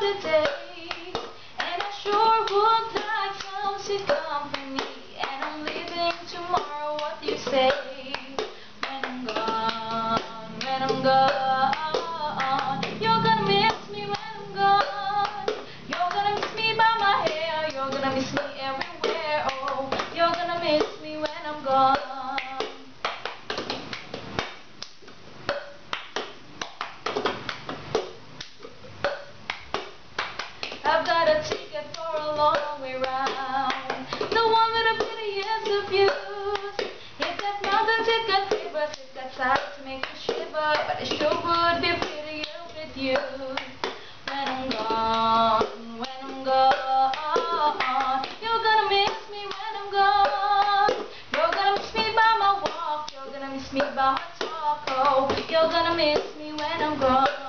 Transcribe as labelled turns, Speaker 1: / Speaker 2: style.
Speaker 1: the days, and I sure would like some sweet company. And I'm leaving tomorrow. What do you say? When I'm gone, when I'm gone, you're gonna miss me when I'm gone. You're gonna miss me by my hair. You're gonna miss me everywhere. Oh, you're gonna miss me when I'm gone. I've got a ticket for a long way round, the one with the prettiest of views. It got mountains, it got rivers, it got sights to make you shiver, but it sure would be prettier with you. When I'm gone, when I'm gone, you're gonna miss me when I'm gone. You're gonna miss me by my walk, you're gonna miss me by my talk. Oh, you're gonna miss me when I'm gone.